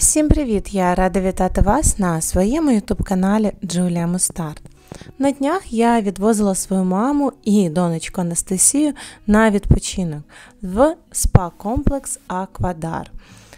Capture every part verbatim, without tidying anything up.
Всім привіт! Я рада вітати вас на своєму ютуб-каналі Джулія Мустард. На днях я відвозила свою маму і донечку Анастасію на відпочинок в спа-комплекс Аквадар.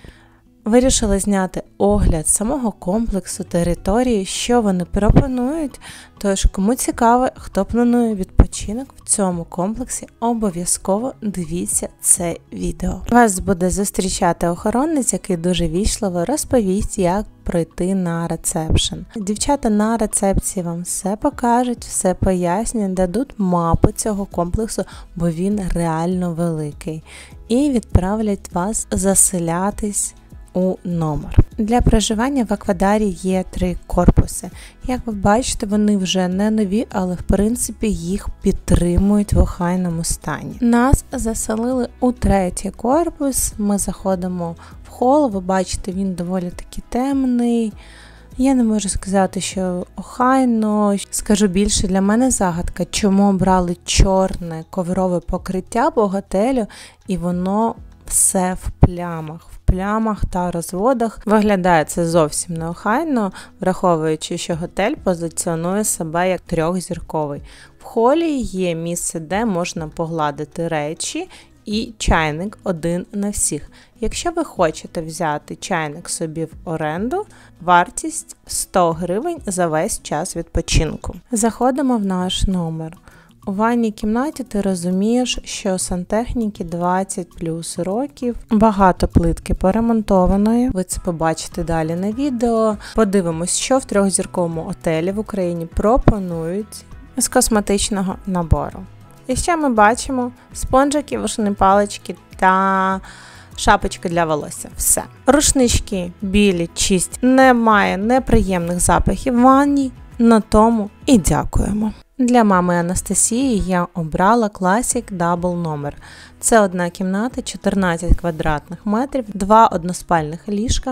Вирішила зняти огляд самого комплексу, території, що вони пропонують. Тож, кому цікаво, хто планує відпочинок в цьому комплексі, обов'язково дивіться це відео. Вас буде зустрічати охоронець, який дуже вічливо розповість, як пройти на ресепшн. Дівчата на рецепції вам все покажуть, все пояснять, дадуть мапу цього комплексу, бо він реально великий. І відправлять вас заселятись у номер. Для проживання в Аквадарі є три корпуси. Як ви бачите, вони вже не нові, але в принципі їх підтримують в охайному стані. Нас заселили у третій корпус, ми заходимо в хол, ви бачите, він доволі таки темний. Я не можу сказати, що охайно. Скажу більше, для мене загадка, чому обрали чорне коврове покриття по готелю, і воно все в плямах. В плямах та розводах. Виглядає це зовсім неохайно, враховуючи, що готель позиціонує себе як трьохзірковий. В холі є місце, де можна погладити речі, і чайник один на всіх. Якщо ви хочете взяти чайник собі в оренду, вартість сто гривень за весь час відпочинку. Заходимо в наш номер. У ванній кімнаті ти розумієш, що сантехніки двадцять плюс років, багато плитки поремонтованої, ви це побачите далі на відео. Подивимось, що в трьохзірковому готелі в Україні пропонують з косметичного набору. І ще ми бачимо спонжики, вушні палички та шапочки для волосся. Все. Рушнички білі, чисті, немає неприємних запахів в ванні, на тому і дякуємо. Для мами Анастасії я обрала Classic Double номер. Це одна кімната, чотирнадцять квадратних метрів, два односпальних ліжка.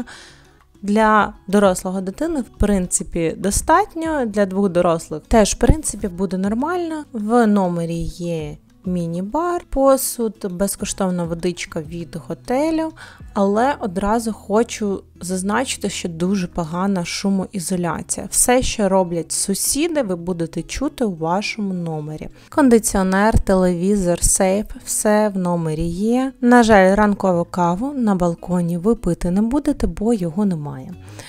Для дорослого дитини, в принципі, достатньо, для двох дорослих теж, в принципі, буде нормально. В номері є міні-бар, посуд, безкоштовна водичка від готелю, але одразу хочу зазначити, що дуже погана шумоізоляція. Все, що роблять сусіди, ви будете чути у вашому номері. Кондиціонер, телевізор, сейф, все в номері є. На жаль, ранкову каву на балконі ви пити не будете, бо його немає.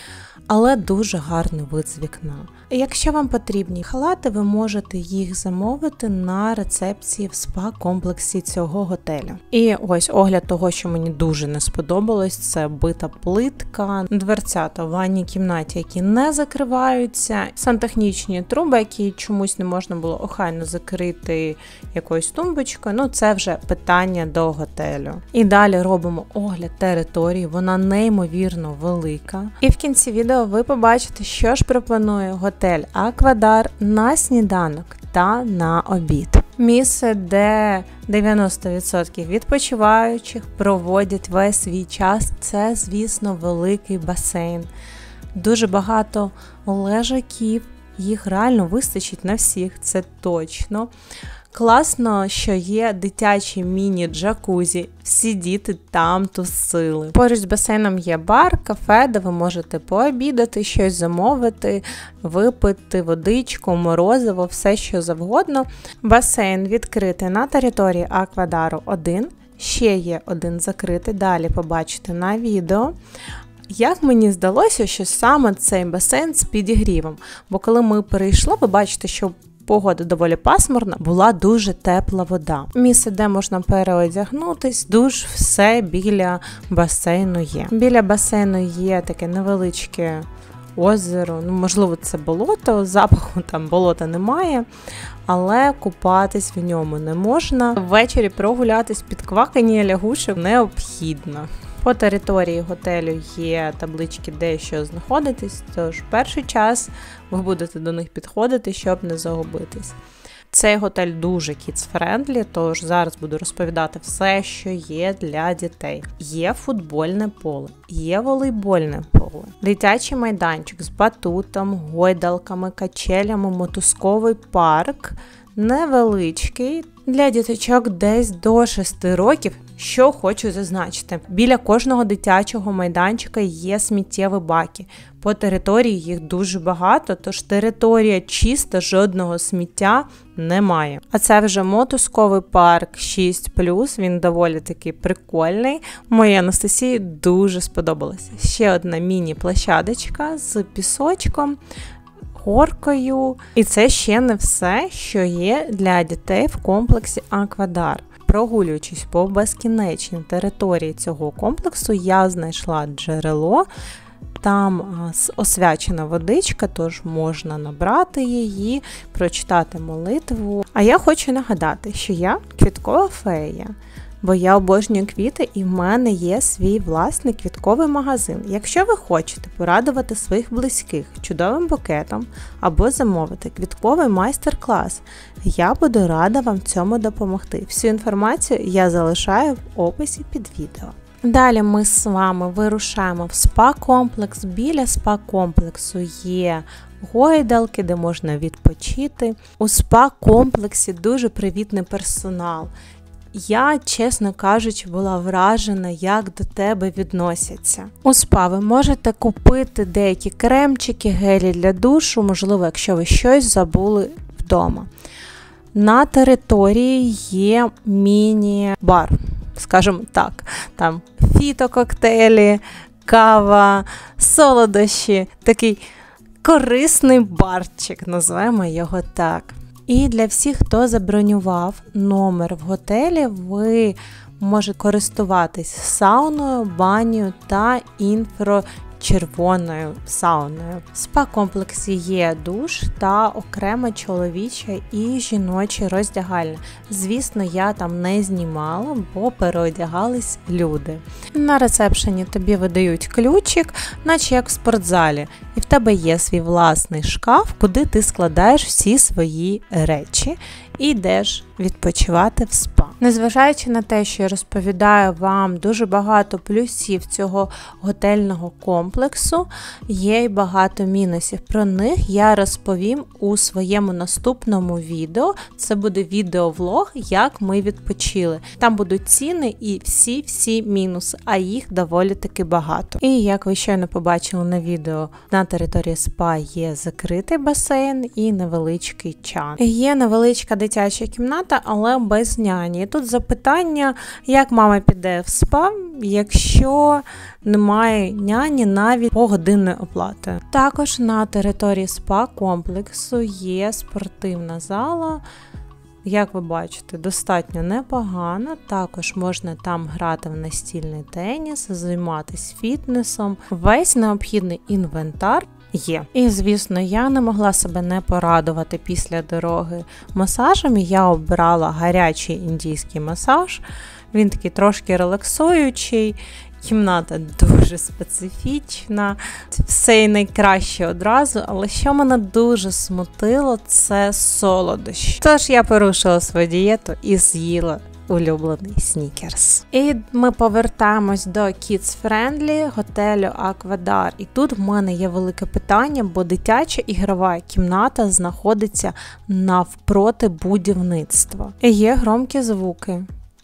Але дуже гарний вид з вікна. Якщо вам потрібні халати, ви можете їх замовити на рецепції в спа-комплексі цього готелю. І ось огляд того, що мені дуже не сподобалось, це бита плитка, дверцята в ванній кімнаті, які не закриваються, сантехнічні труби, які чомусь не можна було охайно закрити якоюсь тумбочкою, ну це вже питання до готелю. І далі робимо огляд території, вона неймовірно велика. І в кінці відео ви побачите, що ж пропонує готель Аквадар на сніданок та на обід. Місце, де дев'яносто відсотків відпочиваючих проводять весь свій час, це, звісно, великий басейн. Дуже багато лежаків, їх реально вистачить на всіх, це точно. Класно, що є дитячі міні-джакузі, всі діти там тусили. Поруч з басейном є бар, кафе, де ви можете пообідати, щось замовити, випити водичку, морозиво, все що завгодно. Басейн відкритий на території Аквадару один, ще є один закритий, далі побачите на відео. Як мені здалося, що саме цей басейн з підігрівом, бо коли ми перейшли, ви бачите, що погода доволі пасмурна, була дуже тепла вода. Місце, де можна переодягнутись, душ, все біля басейну є. Біля басейну є таке невеличке озеро, ну можливо це болото, запаху там болота немає, але купатись в ньому не можна. Ввечері прогулятись під квакання лягушок необхідно. По території готелю є таблички, де що знаходитись, тож перший час ви будете до них підходити, щоб не загубитись. Цей готель дуже kids-friendly, тож зараз буду розповідати все, що є для дітей. Є футбольне поле, є волейбольне поле, дитячий майданчик з батутом, гойдалками, качелями, мотузковий парк, невеличкий, для діточок десь до шести років. Що хочу зазначити, біля кожного дитячого майданчика є сміттєві баки. По території їх дуже багато, тож територія чиста, жодного сміття немає. А це вже мотузковий парк шість плюс, він доволі таки прикольний. Моїй Анастасії дуже сподобалося. Ще одна міні-площадочка з пісочком, горкою. І це ще не все, що є для дітей в комплексі Аквадар. Прогулюючись по безкінечній території цього комплексу, я знайшла джерело. Там освячена водичка, тож можна набрати її, прочитати молитву. А я хочу нагадати, що я квіткова фея, бо я обожнюю квіти і в мене є свій власний квітковий магазин. Якщо ви хочете порадувати своїх близьких чудовим букетом або замовити квітковий майстер-клас, я буду рада вам в цьому допомогти. Всю інформацію я залишаю в описі під відео. Далі ми з вами вирушаємо в спа-комплекс. Біля спа-комплексу є гойдалки, де можна відпочити. У спа-комплексі дуже привітний персонал. Я, чесно кажучи, була вражена, як до тебе відносяться. У спа ви можете купити деякі кремчики, гелі для душу, можливо, якщо ви щось забули вдома. На території є міні-бар, скажімо так, там фітококтейлі, кава, солодощі, такий корисний барчик, називаємо його так. І для всіх, хто забронював номер в готелі, ви можете користуватись сауною, банею та інфрачервоною сауною. В спа-комплексі є душ та окрема чоловіча і жіноча роздягальня. Звісно, я там не знімала, бо переодягались люди. На ресепшені тобі видають ключик, наче як в спортзалі. І в тебе є свій власний шкаф, куди ти складаєш всі свої речі і йдеш відпочивати в спа. Незважаючи на те, що я розповідаю вам дуже багато плюсів цього готельного комплексу, є й багато мінусів. Про них я розповім у своєму наступному відео. Це буде відеовлог, як ми відпочили. Там будуть ціни і всі-всі мінуси, а їх доволі таки багато. І як ви щойно побачили на відео, на території спа є закритий басейн і невеличкий чан. Є невеличка дитяча кімната, але без няні. І тут запитання, як мама піде в спа, якщо немає няні навіть погодинної оплати. Також на території спа-комплексу є спортивна зала. Як ви бачите, достатньо непогано. Також можна там грати в настільний теніс, займатися фітнесом. Весь необхідний інвентар є. І, звісно, я не могла себе не порадувати після дороги масажем. Я обрала гарячий індійський масаж. Він такий трошки релаксуючий. Кімната дуже специфічна, все і найкраще одразу, але що мене дуже смутило, це солодощі. Тож я порушила свою дієту і з'їла улюблений снікерс. І ми повертаємось до Kids Friendly готелю Аквадар. І тут в мене є велике питання, бо дитяча ігрова кімната знаходиться навпроти будівництва. І є громкі звуки,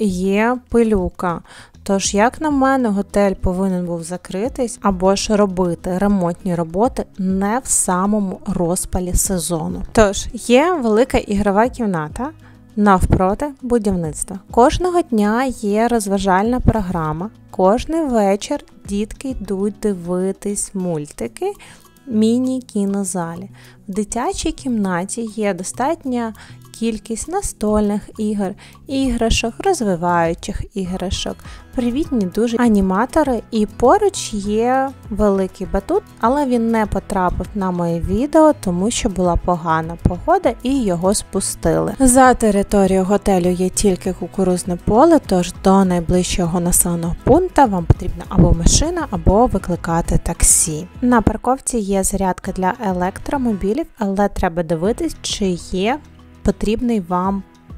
є пилюка. Тож, як на мене, готель повинен був закритись або ж робити ремонтні роботи не в самому розпалі сезону. Тож, є велика ігрова кімната навпроти будівництва. Кожного дня є розважальна програма. Кожний вечір дітки йдуть дивитись мультики в міні-кінозалі. В дитячій кімнаті є достатня кількість настольних ігор, іграшок, розвиваючих іграшок, привітні дуже аніматори, і поруч є великий батут, але він не потрапив на моє відео, тому що була погана погода і його спустили. За територією готелю є тільки кукурудзне поле, тож до найближчого населеного пункту вам потрібна або машина, або викликати таксі. На парковці є зарядка для електромобілів, але треба дивитись, чи є потрібний вам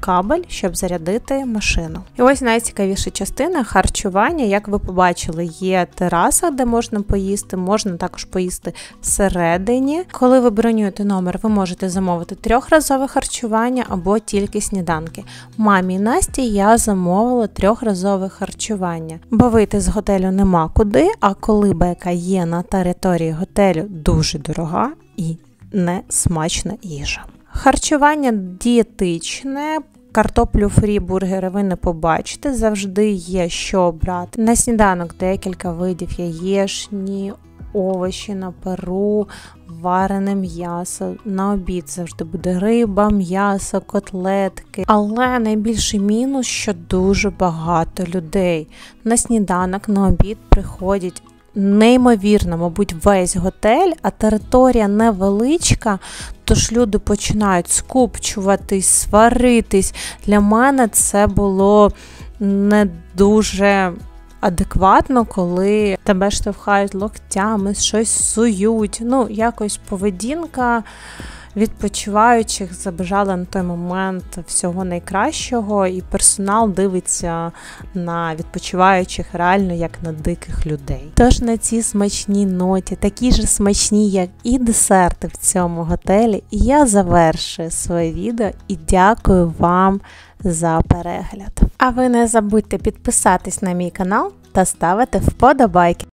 кабель, щоб зарядити машину. І ось найцікавіша частина – харчування. Як ви побачили, є тераса, де можна поїсти, можна також поїсти всередині. Коли ви бронюєте номер, ви можете замовити трьохразове харчування або тільки сніданки. Мамі Насті я замовила трьохразове харчування, бо вийти з готелю нема куди, а колибайка є на території готелю дуже дорога і не смачна їжа. Харчування дієтичне, картоплю фрі, бургери ви не побачите, завжди є що брати. На сніданок декілька видів яєчні, овочі на пару, варене м'ясо. На обід завжди буде риба, м'ясо, котлетки. Але найбільший мінус, що дуже багато людей. На сніданок, на обід приходять неймовірно, мабуть, весь готель, а територія невеличка, тож люди починають скупчуватись, сваритись. Для мене це було не дуже адекватно, коли тебе штовхають локтями, щось сують. Ну, якось поведінка відпочиваючих забажала на той момент всього найкращого, і персонал дивиться на відпочиваючих реально як на диких людей. Тож на цій смачній ноті, такі ж смачні, як і десерти в цьому готелі, я завершую своє відео і дякую вам за перегляд. А ви не забудьте підписатись на мій канал та ставити вподобайки.